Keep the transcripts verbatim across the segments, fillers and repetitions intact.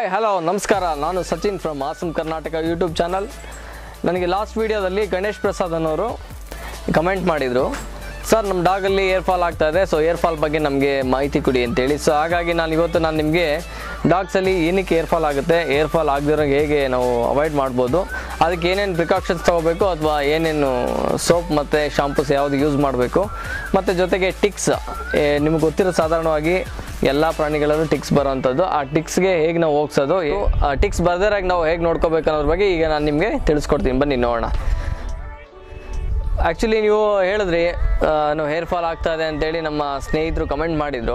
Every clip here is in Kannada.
ಹಾಯ್ ಹಲೋ ನಮಸ್ಕಾರ. ನಾನು Sachin from awesome Karnataka YouTube channel. ನನಗೆ ಲಾಸ್ಟ್ ವೀಡಿಯೋದಲ್ಲಿ ಗಣೇಶ್ ಪ್ರಸಾದ್ ಅನ್ನೋರು ಕಮೆಂಟ್ ಮಾಡಿದರು, ಸರ್ ನಮ್ಮ ಡಾಗಲ್ಲಿ ಏರ್ ಫಾಲ್ ಆಗ್ತಾ ಇದೆ, ಸೊ ಏರ್ ಫಾಲ್ ಬಗ್ಗೆ ನಮಗೆ ಮಾಹಿತಿ ಕೊಡಿ ಅಂತೇಳಿ. ಸೊ ಹಾಗಾಗಿ ನಾನು ಇವತ್ತು ನಾನು ನಿಮಗೆ ಡಾಗ್ಸಲ್ಲಿ ಏನಕ್ಕೆ ಏರ್ ಫಾಲ್ ಆಗುತ್ತೆ, ಏರ್ ಫಾಲ್ ಆಗದಿರೋ ಹೇಗೆ ನಾವು ಅವಾಯ್ಡ್ ಮಾಡ್ಬೋದು, ಅದಕ್ಕೆ ಏನೇನು ಪ್ರಿಕಾಷನ್ಸ್ ತೊಗೋಬೇಕು ಅಥವಾ ಏನೇನು ಸೋಪ್ ಮತ್ತು ಶಾಂಪೂಸ್ ಯಾವುದು ಯೂಸ್ ಮಾಡಬೇಕು, ಮತ್ತು ಜೊತೆಗೆ ಟಿಕ್ಸ್ ನಿಮ್ಗೆ ಗೊತ್ತಿರೋ ಸಾಧಾರಣವಾಗಿ ಎಲ್ಲ ಪ್ರಾಣಿಗಳಲ್ಲೂ ಟಿಕ್ಸ್ ಬರೋವಂಥದ್ದು, ಆ ಟಿಕ್ಸ್ಗೆ ಹೇಗೆ ನಾವು ಹೋಗ್ಸೋದು, ಆ ಟಿಕ್ಸ್ ಬರ್ದಿರಾಗಿ ನಾವು ಹೇಗೆ ನೋಡ್ಕೋಬೇಕು ಅನ್ನೋದ್ರ ಬಗ್ಗೆ ಈಗ ನಾನು ನಿಮಗೆ ತಿಳಿಸ್ಕೊಡ್ತೀನಿ. ಬನ್ನಿ ನೋಡೋಣ. ಆ್ಯಕ್ಚುಲಿ ನೀವು ಹೇಳಿದ್ರಿ ನಾವು ಹೇರ್ ಫಾಲ್ ಆಗ್ತಾ ಇದೆ ಅಂತೇಳಿ ನಮ್ಮ ಸ್ನೇಹಿತರು ಕಮೆಂಟ್ ಮಾಡಿದರು.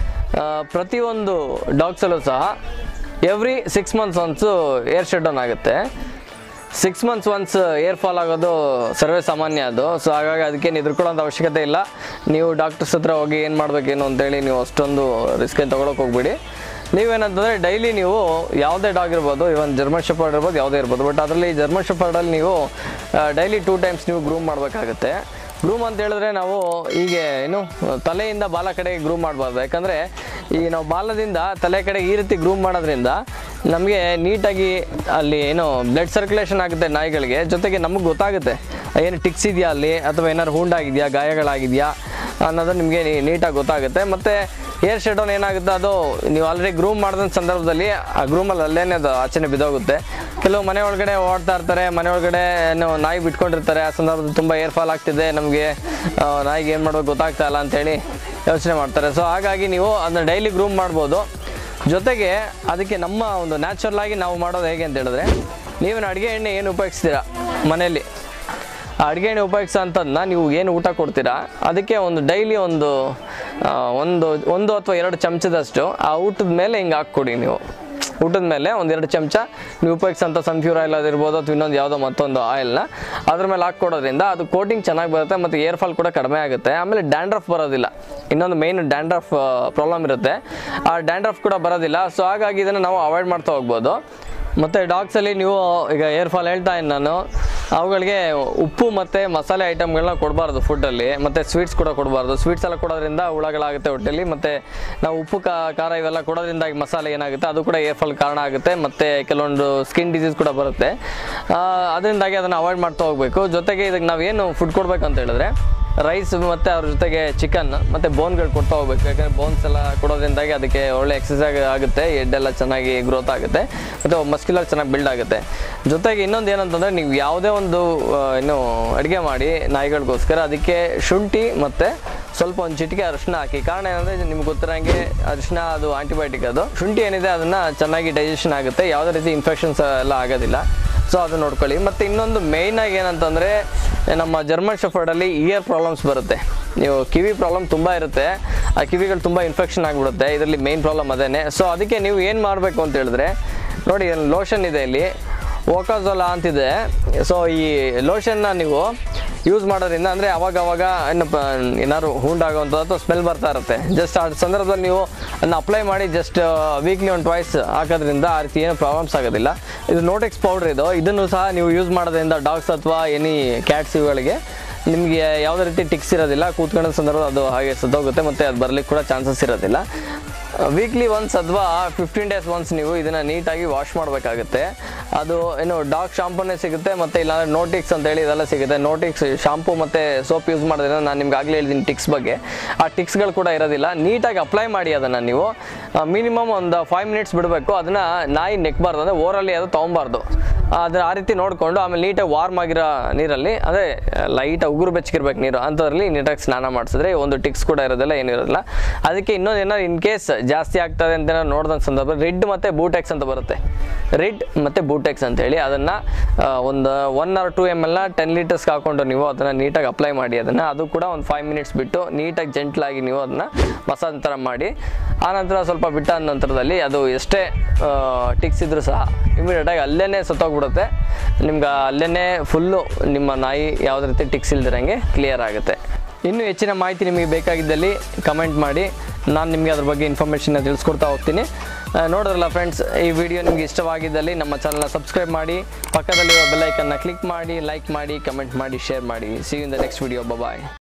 ಪ್ರತಿಯೊಂದು ಡಾಗ್ಸಲ್ಲೂ ಸಹ every six months once air shut down ಆಗುತ್ತೆ. Six months once air fall ಆಗೋದು ಸರ್ವೇ ಸಾಮಾನ್ಯ ಅದು. ಸೊ ಹಾಗಾಗಿ ಅದಕ್ಕೇನು ಹೆದರ್ಕೊಳ್ಳೋಂಥ ಅವಶ್ಯಕತೆ ಇಲ್ಲ. ನೀವು ಡಾಕ್ಟರ್ಸ್ ಹತ್ರ ಹೋಗಿ ಏನು ಮಾಡಬೇಕೇನು ಅಂತೇಳಿ ನೀವು ಅಷ್ಟೊಂದು ರಿಸ್ಕ್ ಏನು ತೊಗೊಳಕ್ಕೆ ಹೋಗ್ಬಿಡಿ. ನೀವೇನಂತಂದರೆ ಡೈಲಿ ನೀವು ಯಾವುದೇ ಡಾಗ್ ಇರ್ಬೋದು, ಇವನ್ ಜರ್ಮನ್ ಶೆಪರ್ಡ್ ಇರ್ಬೋದು, ಯಾವುದೇ ಇರ್ಬೋದು, ಬಟ್ ಅದರಲ್ಲಿ ಜರ್ಮನ್ ಶೆಪರ್ಡಲ್ಲಿ ನೀವು ಡೈಲಿ ಟೂ ಟೈಮ್ಸ್ ನೀವು ಗ್ರೂಮ್ ಮಾಡಬೇಕಾಗುತ್ತೆ. ಗ್ರೂಮ್ ಅಂತ ಹೇಳಿದ್ರೆ ನಾವು ಹೀಗೆ ಏನು ತಲೆಯಿಂದ ಬಾಲ ಕಡೆಗೆ ಗ್ರೂಮ್ ಮಾಡಬಾರ್ದು. ಯಾಕಂದರೆ ಈ ನಾವು ಬಾಲದಿಂದ ತಲೆ ಕಡೆಗೆ ಈ ರೀತಿ ಗ್ರೂಮ್ ಮಾಡೋದ್ರಿಂದ ನಮಗೆ ನೀಟಾಗಿ ಅಲ್ಲಿ ಏನು ಬ್ಲಡ್ ಸರ್ಕ್ಯುಲೇಷನ್ ಆಗುತ್ತೆ ನಾಯಿಗಳಿಗೆ, ಜೊತೆಗೆ ನಮಗೆ ಗೊತ್ತಾಗುತ್ತೆ ಏನು ಟಿಕ್ಸ್ ಇದೆಯಾ ಅಲ್ಲಿ ಅಥವಾ ಏನಾದ್ರು ಹುಂಡಾಗಿದೆಯಾ, ಗಾಯಗಳಾಗಿದೆಯಾ ಅನ್ನೋದು ನಿಮಗೆ ನೀಟಾಗಿ ಗೊತ್ತಾಗುತ್ತೆ. ಮತ್ತು ಏರ್ ಶಟ್ ಡೌನ್ ಏನಾಗುತ್ತೆ, ಅದು ನೀವು ಆಲ್ರೆಡಿ ಗ್ರೂಮ್ ಮಾಡಿದ ಸಂದರ್ಭದಲ್ಲಿ ಆ ಗ್ರೂಮಲ್ಲಿ ಅಲ್ಲೇನೇ ಅದು ಆಚೆನೆ ಬಿದ್ದೋಗುತ್ತೆ. ಕೆಲವು ಮನೆ ಒಳಗಡೆ ಓಡ್ತಾ ಇರ್ತಾರೆ, ಮನೆ ಒಳಗಡೆ ಏನು ನಾಯಿ ಬಿಟ್ಕೊಂಡಿರ್ತಾರೆ, ಆ ಸಂದರ್ಭದಲ್ಲಿ ತುಂಬ ಏರ್ ಫಾಲ್ ಆಗ್ತಿದೆ, ನಮಗೆ ನಾಯಿಗೆ ಏನು ಮಾಡಬೇಕು ಗೊತ್ತಾಗ್ತಾ ಇಲ್ಲ ಅಂತೇಳಿ ಯೋಚನೆ ಮಾಡ್ತಾರೆ. ಸೊ ಹಾಗಾಗಿ ನೀವು ಅದನ್ನ ಡೈಲಿ ಗ್ರೂಮ್ ಮಾಡ್ಬೋದು. ಜೊತೆಗೆ ಅದಕ್ಕೆ ನಮ್ಮ ಒಂದು ನ್ಯಾಚುರಲ್ ಆಗಿ ನಾವು ಮಾಡೋದು ಹೇಗೆ ಅಂತ ಹೇಳಿದ್ರೆ, ನೀವೇನು ಅಡುಗೆ ಎಣ್ಣೆ ಏನು ಉಪಯೋಗಿಸ್ತೀರಾ ಮನೆಯಲ್ಲಿ, ಆ ಅಡುಗೆ ಎಣ್ಣೆ ಉಪಯೋಗಿಸೋ ಅಂಥದ್ದನ್ನ ನೀವು ಏನು ಊಟ ಕೊಡ್ತೀರಾ ಅದಕ್ಕೆ ಒಂದು ಡೈಲಿ ಒಂದು ಒಂದು ಒಂದು ಅಥವಾ ಎರಡು ಚಮಚದಷ್ಟು ಆ ಊಟದ ಮೇಲೆ ಹಿಂಗೆ ಹಾಕ್ಕೊಡಿ. ನೀವು ಊಟದ ಮೇಲೆ ಒಂದೆರಡು ಚಮಚ ನೀವು ಉಪಯೋಗಿಸೋಂಥ ಸನ್ಫ್ಯೂರ್ ಆಯಿಲ್ ಅದಿರ್ಬೋದು ಅಥವಾ ಇನ್ನೊಂದು ಯಾವುದೋ ಮತ್ತೊಂದು ಆಯಿಲ್ನ ಅದ್ರ ಮೇಲೆ ಹಾಕ್ಕೊಡೋದ್ರಿಂದ ಅದು ಕೋಟಿಂಗ್ ಚೆನ್ನಾಗಿ ಬರುತ್ತೆ ಮತ್ತು ಏರ್ ಫಾಲ್ ಕೂಡ ಕಡಿಮೆ ಆಗುತ್ತೆ. ಆಮೇಲೆ ಡ್ಯಾಂಡ್ರಫ್ ಬರೋದಿಲ್ಲ. ಇನ್ನೊಂದು ಮೇಯ್ನ್ ಡ್ಯಾಂಡ್ರಫ್ ಪ್ರಾಬ್ಲಮ್ ಇರುತ್ತೆ, ಆ ಡ್ಯಾಂಡ್ರಫ್ ಕೂಡ ಬರೋದಿಲ್ಲ. ಸೊ ಹಾಗಾಗಿ ಇದನ್ನು ನಾವು ಅವಾಯ್ಡ್ ಮಾಡ್ತಾ ಹೋಗ್ಬೋದು. ಮತ್ತು ಡಾಗ್ಸಲ್ಲಿ ನೀವು ಈಗ ಏರ್ ಫಾಲ್ ಹೇಳ್ತಾ ಇನ್ನು ನಾನು ಅವುಗಳಿಗೆ ಉಪ್ಪು ಮತ್ತು ಮಸಾಲೆ ಐಟಮ್ಗಳನ್ನ ಕೊಡಬಾರ್ದು ಫುಡ್ಡಲ್ಲಿ, ಮತ್ತು ಸ್ವೀಟ್ಸ್ ಕೂಡ ಕೊಡಬಾರ್ದು. ಸ್ವೀಟ್ಸ್ ಎಲ್ಲ ಕೊಡೋದ್ರಿಂದ ಹುಳಗಳಾಗುತ್ತೆ ಹೊಟ್ಟೆಲಿ, ಮತ್ತು ನಾವು ಉಪ್ಪು ಖಾರ ಇವೆಲ್ಲ ಕೊಡೋದ್ರಿಂದಾಗಿ ಮಸಾಲೆ ಏನಾಗುತ್ತೆ ಅದು ಕೂಡ ಏರ್ ಫಾಲ್ ಕಾರಣ ಆಗುತ್ತೆ, ಮತ್ತು ಕೆಲವೊಂದು ಸ್ಕಿನ್ ಡಿಸೀಸ್ ಕೂಡ ಬರುತ್ತೆ. ಅದರಿಂದಾಗಿ ಅದನ್ನು ಅವಾಯ್ಡ್ ಮಾಡ್ತಾ ಹೋಗಬೇಕು. ಜೊತೆಗೆ ಇದಕ್ಕೆ ನಾವೇನು ಫುಡ್ ಕೊಡಬೇಕಂತ ಹೇಳಿದ್ರೆ ರೈಸ್ ಮತ್ತು ಅದ್ರ ಜೊತೆಗೆ ಚಿಕನ್ ಮತ್ತು ಬೋನ್ಗಳು ಕೊಡ್ತಾ ಹೋಗ್ಬೇಕು. ಯಾಕಂದರೆ ಬೋನ್ಸ್ ಎಲ್ಲ ಕೊಡೋದ್ರಿಂದಾಗಿ ಅದಕ್ಕೆ ಒಳ್ಳೆ ಎಕ್ಸಸೈಸ್ ಆಗುತ್ತೆ, ಹೆಡ್ಡೆಲ್ಲ ಚೆನ್ನಾಗಿ ಗ್ರೋತ್ ಆಗುತ್ತೆ ಮತ್ತು ಮಸ್ಕ್ಯುಲರ್ ಚೆನ್ನಾಗಿ ಬಿಲ್ಡ್ ಆಗುತ್ತೆ. ಜೊತೆಗೆ ಇನ್ನೊಂದು ಏನಂತಂದರೆ ನೀವು ಯಾವುದೇ ಒಂದು ಏನು ಅಡುಗೆ ಮಾಡಿ ನಾಯಿಗಳಿಗೋಸ್ಕರ ಅದಕ್ಕೆ ಶುಂಠಿ ಮತ್ತು ಸ್ವಲ್ಪ ಒಂದು ಚಿಟಿಕೆ ಅರಿಶಿನ ಹಾಕಿ. ಕಾರಣ ಏನಂದರೆ ನಿಮ್ಗೆ ಗೊತ್ತಿರೋಂಗೆ ಅರಿಶಿನ ಅದು ಆಂಟಿಬಯೋಟಿಕ್, ಅದು ಶುಂಠಿ ಏನಿದೆ ಅದನ್ನು ಚೆನ್ನಾಗಿ ಡೈಜೆಷನ್ ಆಗುತ್ತೆ, ಯಾವುದೇ ರೀತಿ ಇನ್ಫೆಕ್ಷನ್ಸ್ ಎಲ್ಲ ಆಗೋದಿಲ್ಲ. ಸೊ ಅದು ನೋಡ್ಕೊಳ್ಳಿ. ಮತ್ತು ಇನ್ನೊಂದು ಮೇಯ್ನಾಗಿ ಏನಂತಂದರೆ ನಮ್ಮ ಜರ್ಮನ್ ಶೆಪರ್ಡಲ್ಲಿ ಇಯರ್ ಪ್ರಾಬ್ಲಮ್ಸ್ ಬರುತ್ತೆ. ನೀವು ಕಿವಿ ಪ್ರಾಬ್ಲಮ್ ತುಂಬ ಇರುತ್ತೆ, ಆ ಕಿವಿಗಳು ತುಂಬ ಇನ್ಫೆಕ್ಷನ್ ಆಗಿಬಿಡುತ್ತೆ. ಇದರಲ್ಲಿ ಮೇಯ್ನ್ ಪ್ರಾಬ್ಲಮ್ ಅದೇನೆ. ಸೊ ಅದಕ್ಕೆ ನೀವು ಏನು ಮಾಡಬೇಕು ಅಂತ ಹೇಳಿದ್ರೆ, ನೋಡಿ ಲೋಷನ್ ಇದೆ ಇಲ್ಲಿ, ಓಕಾಜೋಲಾ ಅಂತಿದೆ. ಸೊ ಈ ಲೋಷನ್ನ ನೀವು ಯೂಸ್ ಮಾಡೋದ್ರಿಂದ ಅಂದರೆ ಅವಾಗ ಅವಾಗ ಏನಪ್ಪ ಏನಾದ್ರು ಹುಂಡಾಗೋವಂಥದ್ದು ಅಥವಾ ಸ್ಮೆಲ್ ಬರ್ತಾ ಇರುತ್ತೆ, ಜಸ್ಟ್ ಆ ಸಂದರ್ಭದಲ್ಲಿ ನೀವು ಅದನ್ನ ಅಪ್ಲೈ ಮಾಡಿ ಜಸ್ಟ್ ವೀಕ್ಲಿ ಒಂದು ಟ್ವೈಸ್ ಹಾಕೋದ್ರಿಂದ ಆ ರೀತಿ ಏನು ಪ್ರಾಬ್ಲಮ್ಸ್ ಆಗೋದಿಲ್ಲ. ಇದು ನೋಟೆಕ್ಸ್ ಪೌಡ್ರ್ ಇದು, ಇದನ್ನು ಸಹ ನೀವು ಯೂಸ್ ಮಾಡೋದ್ರಿಂದ ಡಾಗ್ಸ್ ಅಥವಾ ಎನಿ ಕ್ಯಾಟ್ಸ್ ಇವುಗಳಿಗೆ ನಿಮಗೆ ಯಾವುದೇ ರೀತಿ ಟಿಕ್ಸ್ ಇರೋದಿಲ್ಲ. ಕೂತ್ಕೊಳ್ಳೋ ಸಂದರ್ಭ ಅದು ಹಾಗೆ ಸತ್ತೋಗುತ್ತೆ ಮತ್ತು ಅದು ಬರಲಿಕ್ಕೆ ಕೂಡ ಚಾನ್ಸಸ್ ಇರೋದಿಲ್ಲ. ವೀಕ್ಲಿ ಒನ್ಸ್ ಅಥವಾ ಫಿಫ್ಟೀನ್ ಡೇಸ್ ಒನ್ಸ್ ನೀವು ಇದನ್ನು ನೀಟಾಗಿ ವಾಶ್ ಮಾಡಬೇಕಾಗುತ್ತೆ. ಅದು ಏನು ಡಾಗ್ ಶಾಂಪೂನೇ ಸಿಗುತ್ತೆ, ಮತ್ತು ಇಲ್ಲಾಂದರೆ ನೋಟಿಕ್ಸ್ ಅಂತೇಳಿ ಇದೆಲ್ಲ ಸಿಗುತ್ತೆ. ನೋಟಿಕ್ಸ್ ಶಾಂಪೂ ಮತ್ತು ಸೋಪ್ ಯೂಸ್ ಮಾಡೋದ್ರಿಂದ ನಾನು ನಿಮ್ಗೆ ಆಗಲೇ ಹೇಳಿದ್ದೀನಿ ಟಿಕ್ಸ್ ಬಗ್ಗೆ, ಆ ಟಿಕ್ಸ್ಗಳು ಕೂಡ ಇರೋದಿಲ್ಲ. ನೀಟಾಗಿ ಅಪ್ಲೈ ಮಾಡಿ ಅದನ್ನು ನೀವು ಮಿನಿಮಮ್ ಒಂದು ಫೈವ್ ಮಿನಿಟ್ಸ್ ಬಿಡಬೇಕು. ಅದನ್ನು ನಾಯಿ ನೆಕ್ಬಾರ್ದು, ಅಂದರೆ ಓರಲ್ಲಿ ಅದು ತೊಗೊಬಾರ್ದು. ಅದನ್ನ ಆ ರೀತಿ ನೋಡಿಕೊಂಡು ಆಮೇಲೆ ನೀಟಾಗಿ ವಾರ್ಮ್ ಆಗಿರೋ ನೀರಲ್ಲಿ, ಅದೇ ಲೈಟಾಗಿ ಉಗುರು ಬೆಚ್ಚಗಿರ್ಬೇಕು ನೀರು, ಅಂಥದ್ರಲ್ಲಿ ನೀಟಾಗಿ ಸ್ನಾನ ಮಾಡಿಸಿದ್ರೆ ಒಂದು ಟಿಕ್ಸ್ ಕೂಡ ಇರೋದಿಲ್ಲ, ಏನೂ ಇರೋದಿಲ್ಲ. ಅದಕ್ಕೆ ಇನ್ನೊಂದು ಏನಾದ್ರು ಇನ್ ಕೇಸ್ ಜಾಸ್ತಿ ಆಗ್ತದೆ ಅಂತ ನೋಡಿದ ಸಂದರ್ಭ ರಿಡ್ ಮತ್ತು ಬೂಟೆಕ್ಸ್ ಅಂತ ಬರುತ್ತೆ. ರಿಡ್ ಮತ್ತು ಬೂಟೆಕ್ಸ್ ಅಂತೇಳಿ ಅದನ್ನು ಒಂದು ಒನ್ ಆರ್ ಟು ಎಮ್ ಎಲ್ನ ಟೆನ್ ಲೀಟರ್ಸ್ಗೆ ಹಾಕ್ಕೊಂಡು ನೀವು ಅದನ್ನು ನೀಟಾಗಿ ಅಪ್ಲೈ ಮಾಡಿ. ಅದನ್ನು ಅದು ಕೂಡ ಒಂದು ಫೈವ್ ಮಿನಿಟ್ಸ್ ಬಿಟ್ಟು ನೀಟಾಗಿ ಜೆಂಟ್ಲಾಗಿ ನೀವು ಅದನ್ನು ಮಸಾಜ್ ಥರ ಮಾಡಿ, ಆನಂತರ ಸ್ವಲ್ಪ ಬಿಟ್ಟ ನಂತರದಲ್ಲಿ ಅದು ಎಷ್ಟೇ ಟಿಕ್ಸ್ ಇದ್ರೂ ಸಹ ಇಮಿಡಿಯೇಟಾಗಿ ಅಲ್ಲೇ ಸತ್ತೋಗ್ಬಿಡುತ್ತೆ. ನಿಮ್ಗೆ ಅಲ್ಲೇ ಫುಲ್ಲು ನಿಮ್ಮ ನಾಯಿ ಯಾವುದೇ ರೀತಿ ಟಿಕ್ಸ್ ಇಲ್ದಿರಂಗೆ ಕ್ಲಿಯರ್ ಆಗುತ್ತೆ. ಇನ್ನೂ ಹೆಚ್ಚಿನ ಮಾಹಿತಿ ನಿಮಗೆ ಬೇಕಾಗಿದ್ದಲ್ಲಿ ಕಮೆಂಟ್ ಮಾಡಿ, ನಾನು ನಿಮಗೆ ಅದ್ರ ಬಗ್ಗೆ ಇನ್ಫಾರ್ಮೇಷನ್ನ ತಿಳಿಸ್ಕೊಡ್ತಾ ಹೋಗ್ತೀನಿ. ನೋಡಿದ್ರಲ್ಲ ಫ್ರೆಂಡ್ಸ್, ಈ ವಿಡಿಯೋ ನಿಮಗೆ ಇಷ್ಟವಾಗಿದ್ದಲ್ಲಿ ನಮ್ಮ ಚಾನಲ್ನ ಸಬ್ಸ್ಕ್ರೈಬ್ ಮಾಡಿ, ಪಕ್ಕದಲ್ಲಿರೋ ಬೆಲ್ ಐಕನ್ನ ಕ್ಲಿಕ್ ಮಾಡಿ, ಲೈಕ್ ಮಾಡಿ, ಕಮೆಂಟ್ ಮಾಡಿ, ಶೇರ್ ಮಾಡಿ. See you in the next video. Bye.